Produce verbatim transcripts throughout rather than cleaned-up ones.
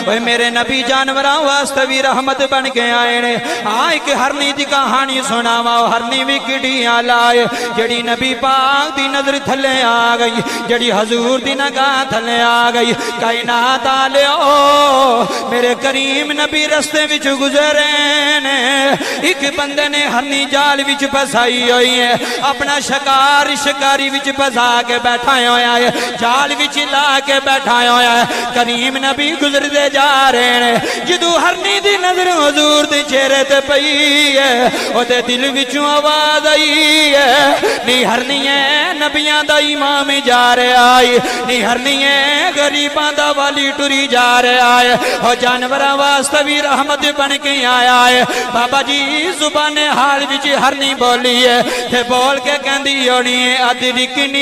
اوے میرے نبی جانوراں واسطے بھی رحمت بن کے آئے نے آ ایک ہرنی دی کہانی سناواں ہرنی وی کڈیاں لائے جڑی نبی پاک دی نظر تھلے آ گئی جڑی حضور دی نگاہ تھلے آ گئی کائنات والو میرے کریم نبی رستے وچ گزرے نے ایک بندے نے ہرنی جال وچ پھسائی ہوئی ہے اپنا شکار شکاری وچ پھسا کے بیٹھا ہویا ہے جال وچ لا کے بیٹھا ہویا ہے کریم نبی گزر دے جا رہے نے جدو ہرنی دی نظر حضور دی چہرے تے پئی ہے او دے دل وچوں آواز آئی ہے نہیں ہرنی ہے نبیاں دا امام جا رہا ہے نہیں ہرنی ہے غریباں دا والی ٹری جا رہا ہے او جانوراں واسطے بھی رحمت بن کے آیا ہے بابا جی زبان حال وچ ہرنی بولی ہے تے بول کے کہندی ہونی ہے ادرکنی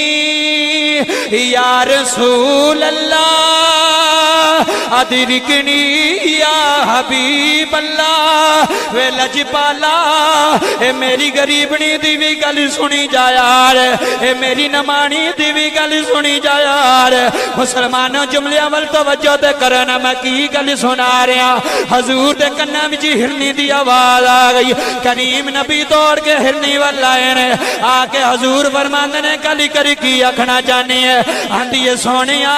یا رسول اللہ ادرکنی یا حبیب اللہ وے لجپالا اے میری غریبنی دی بھی گل سنی جا یار اے میری نمانی دی بھی گل سنی جا یار مسلمانوں جملے ول توجہ تے کرنا میں کی گل سنا رہا حضور دے کنا وچ ہرنی دی آواز آ گئی کریم نبی دوڑ کے ہرنی ول آئے نے آ کے حضور فرماندے نے گل کر کی آکھنا چاہنی ہے آندی ہے سونیا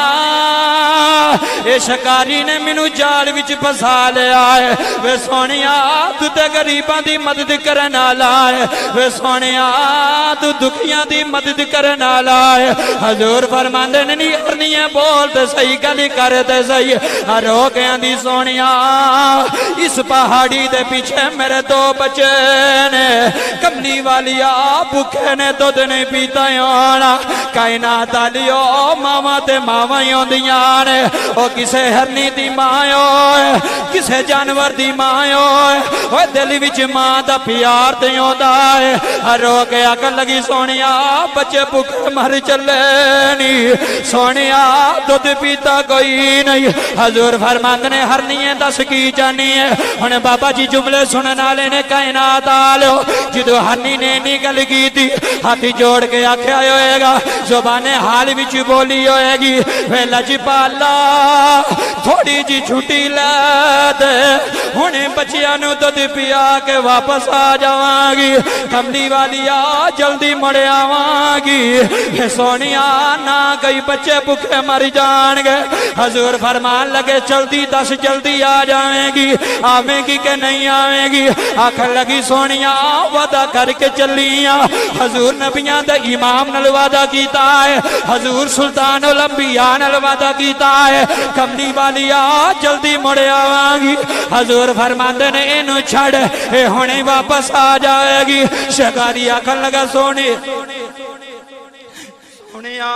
اے شکاری نے مینوں جال وچ پھسا لیا ہے وے سونیا تو تے غریباں دی مدد کرن والا ہے وے سونیا تو دکھیاں دی مدد کرن والا ہے حضور فرماندے نے نہیں ہرنی ہے بول تے صحیح گل کر تے صحیح رو کے آندی سونیا اس پہاڑی دے پیچھے میرے دو بچے نے کملی والیا بھوکے نے دودھ نہیں پیتا ہونا کائنات والیو ماما تے ماما ہی ہوندیاں نے او کسے ہرنی دی ماں ہوئے کسے جانور دی ماں ہوئے او دل وچ ماں دا پیار تے ہوندا ہے رو کے آکھن لگی سونیا بچے بھوکے مر چلے نہیں سونیا دودھ پیتا کوئی نہیں حضور فرماندے نے ہرنی دس کی جانی ہے ہن بابا جی جملے سنن والے نے کائنات والو جدو ہرنی نے نہیں گل کی تھی ہاتھ جوڑ کے آکھیا ہوئے گا زبان حال وچ بولی ہوئے گی وے لجپالا تھوڑی جی چھٹی لے دے ہنے بچیاں نو دودھ پیا کے واپس آ جاواں گی کملی والیا جلدی مڑ آواں گی سونیا نہ کئی بچے بھوکے مر جان گے حضور فرمان لگے جلدی دس جلدی آ جائیں گی آویں گی کہ نہیں آویں گی آکھن لگی سونیا وعدہ کر کے چلیاں حضور نبیاں دا امام نال وعدہ کیتا ہے حضور سلطان الانبیاء نال وعدہ کیتا ہے کملی والیا جلدی مڑ آواں گی حضور فرماندے نے اینو چھڑ اے ہنے واپس آ جائے گی شکاری آکھن لگا سونے سونیا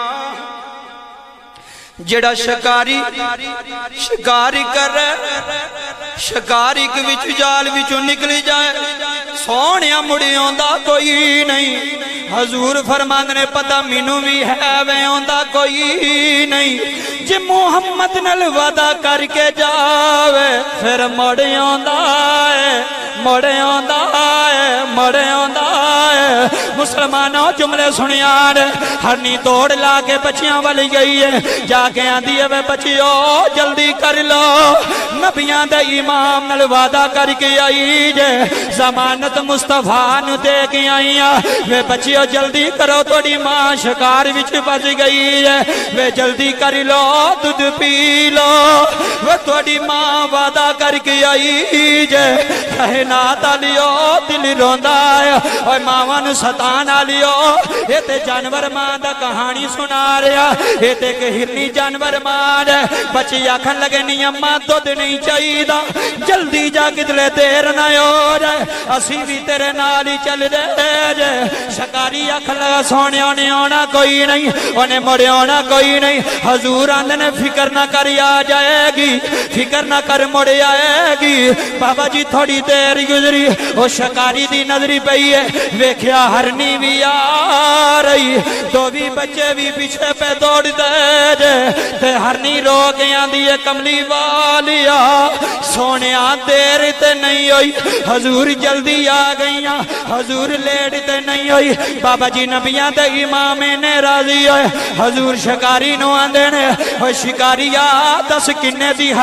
جڑا شکاری شکاری کر شکاری کے وچ جال وچوں نکلی جائے سونیا مڑی ہوندا کوئی نہیں حضور فرماندے نے پتہ مینوں بھی ہے وے ہوندا کوئی نہیں جے محمد نال وعدہ کر کے جاوے پھر مڑ ہوندا ہے مڑ ہوندا ہے مڑ ہوندا ہے مسلمانوں جملے سنیاں ہرنی توڑ لا کے بچیاں ول گئی ہے جا کے آندی ہے وے بچیو جلدی کر لو نبیاں دے امام نال وعدہ کر کے آئی جے ضمانت مصطفیٰ نو دے کے آئی وے بچیو جلدی کرو تھوڑی ماں شکار وچ بچ گئی ہے وے جلدی کر لو دودھ پی لو وے تھوڑی ماں وعدہ کر کے آئی جے کائنات والیو دل روندا ہے اوے ماواں نو ستان والیو اے تے جانور ماں دا کہانی سنا رہا اے تے کہ ہرنی جانور ماں ہے بچی آکھن لگے نہیں اماں دودھ نہیں چاہیدا جلدی جا کدلے دیر نہ ہو جائے اسی بھی تیرے نال ہی چل دے جے شکاری آکھن لگا سونے نے آنا کوئی نہیں انہیں مڑے آنا کوئی نہیں حضور آندے نے فکر نہ کر آ جائے گی فکر نہ کر مڑے آئے گی بابا جی تھوڑی دیر گزری وہ شکاری دی نظری پئی ہے ویکھیا ہرنی بھی آ رہی دو بھی بچے بھی پیچھے پہ دوڑ دے جے تے ہرنی رو کے آندی ہے کملی والیا سونے آ دیر تے نہیں ہوئی حضور جلدی آ گئیاں حضور لیٹ تے نہیں ہوئی بابا جی نبیاں تے امام نے راضی ہوئے حضور شکاری نو آندے نے وہ شکاری آ دس کنے دی ہر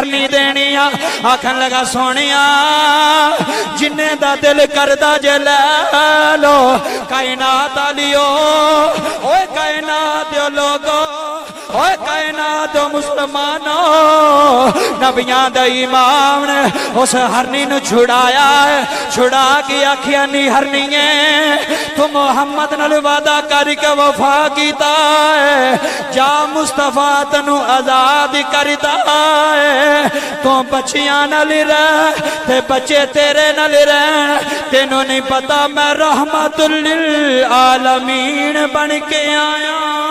ہرنی دینی آکھن لگا سونیا جنہیں دا دل کردہ جے لے لو کائنات آلیو اوے کائنات دیو لوگو اوے کائنات و مسلمانوں نبیان دا امام نے اس ہرنی نو چھڑایا ہے چھڑا کے آکھیا نہیں ہرنی ہے تو محمد نال وعدہ کر کے وفا کیتا ہے جا مصطفیٰ تنو آزاد کرتا ہے تو بچیاں نال رہ تے بچے تیرے نال رہ تینوں نہیں پتا میں رحمت للعالمین بن کے آیا